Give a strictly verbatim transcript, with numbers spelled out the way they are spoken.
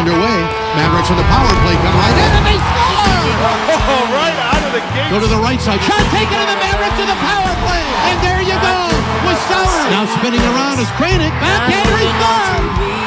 underway. Mavericks on the power play come right in, and they score! Oh, right out of the gate. Go to the right side. Shot taken, and the Mavericks to the power play. And there you go with Sauer. Now spinning around is Kranick. Back Henry scores!